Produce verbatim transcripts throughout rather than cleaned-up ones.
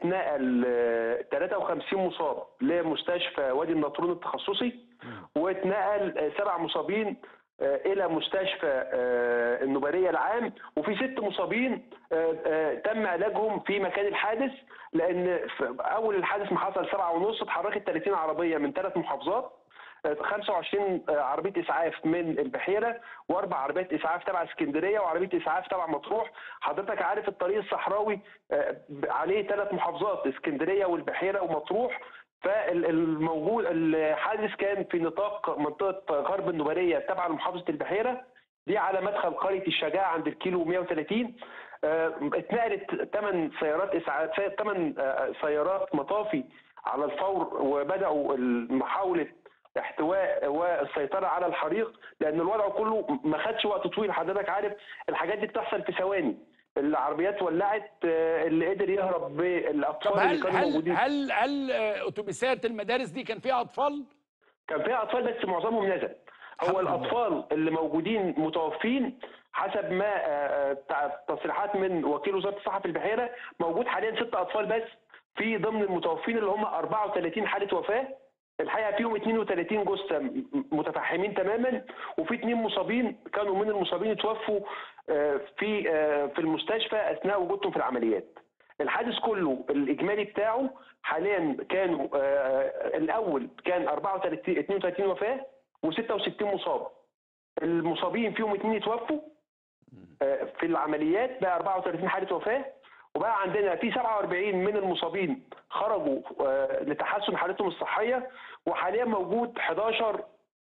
اتنقل آه، تلاتة وخمسين مصاب لمستشفى وادي النطرون التخصصي، واتنقل آه، سبع مصابين آه، الى مستشفى آه، النوباريه العام، وفي ست مصابين آه، آه، تم علاجهم في مكان الحادث، لان في اول الحادث ما حصل سبعة ونص اتحركت تلاتين عربيه من ثلاث محافظات، خمسة وعشرين عربيه اسعاف من البحيره، واربع عربيات اسعاف تبع اسكندريه، وعربيه اسعاف تبع مطروح. حضرتك عارف الطريق الصحراوي آه، عليه ثلاث محافظات، اسكندريه والبحيره ومطروح. فالموجود الحادث كان في نطاق منطقه غرب النوباريه تبع محافظه البحيره، دي على مدخل قريه الشجاعه عند الكيلو مية وتلاتين. آه، اتنقلت ثمان سيارات اسعاف، ثمان سيارات مطافي على الفور، وبداوا محاوله احتواء والسيطره على الحريق، لان الوضع كله ما خدش وقت طويل. حضرتك عارف الحاجات دي بتحصل في ثواني، العربيات ولعت، اللي قدر يهرب بالاطفال طب اللي هل كانوا هل موجودين. هل هل آه، اتوبيسات المدارس دي كان فيها اطفال؟ كان فيها اطفال بس معظمهم نزل. هو الاطفال اللي موجودين متوفين حسب ما آه، آه، تصريحات من وكيل وزاره الصحه في البحيره، موجود حاليا ست اطفال بس في ضمن المتوفين، اللي هم اربعة وتلاتين حاله وفاه. الحقيقه فيهم اتنين وتلاتين جثه متفحمين تماما، وفي اثنين مصابين كانوا من المصابين اتوفوا آه، في آه، في المستشفى اثناء وجودهم في العمليات. الحادث كله الاجمالي بتاعه حاليا كانوا آه، الاول كان اربعة وتلاتين اتنين وتلاتين وفاه وستة وستين مصاب. المصابين فيهم اثنين اتوفوا آه، في العمليات، بقى اربعة وتلاتين حاله وفاه، وبقى عندنا في سبعة واربعين من المصابين خرجوا آه، لتحسن حالتهم الصحيه، وحاليا موجود حداشر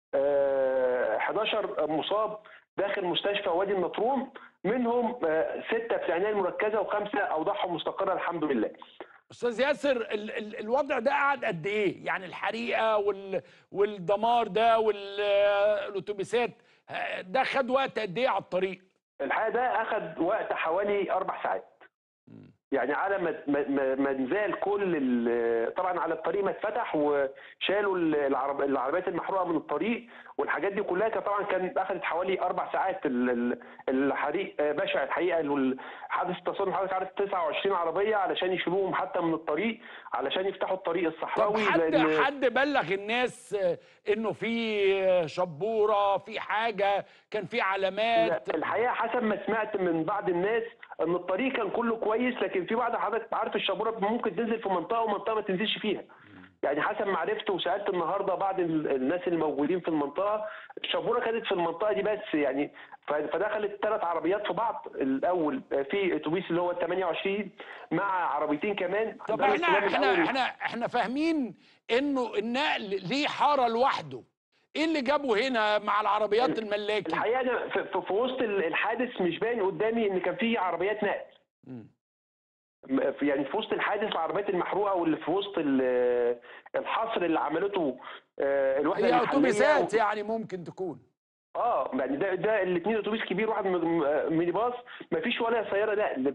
آه، حداشر مصاب داخل مستشفى وادي النطرون، منهم آه، سته في العنايه المركزه وخمسه اوضاعهم مستقره الحمد لله. استاذ ياسر، ال ال الوضع ده قعد قد ايه؟ يعني الحريقه وال والدمار ده والاتوبيسات ده خد وقت قد ايه على الطريق؟ الحقيقه ده اخذ وقت حوالي اربع ساعات. يعني على ما ما ما نزال كل طبعا على الطريق ما اتفتح وشالوا العرب العربيات المحروقه من الطريق والحاجات دي كلها، كان طبعا كانت اخذت حوالي اربع ساعات. الحريق بشع الحقيقه. حادث التصادم حضرتك عارف تسعة وعشرين عربيه علشان يشيلوهم حتى من الطريق علشان يفتحوا الطريق الصحراوي. طب حد حد بلغ الناس انه في شبوره، في حاجه، كان في علامات؟ الحقيقه حسب ما سمعت من بعض الناس ان الطريق كان كله كويس، لكن في بعض حضرتك عارف الشبوره ممكن تنزل في منطقه ومنطقه ما تنزلش فيها. يعني حسب ما عرفت وسالت النهارده بعض الناس الموجودين في المنطقه، الشبوره كانت في المنطقه دي بس، يعني فدخلت ثلاث عربيات في بعض. الاول في اتوبيس اللي هو ال تمانية وعشرين مع عربيتين كمان. طب احنا احنا احنا احنا فاهمين انه النقل ليه حاره لوحده، ايه اللي جابه هنا مع العربيات الملاكي؟ الحقيقه انا في, في وسط الحادث مش باين قدامي ان كان في عربيات نقل. يعني في وسط الحادث العربيات المحروقه واللي في وسط الحصر اللي عملته الوحده هي المحليه اتوبيسات و... يعني ممكن تكون اه يعني ده ده الاثنين اتوبيس كبير، واحد ميني باص، ما فيش ولا سياره نقل.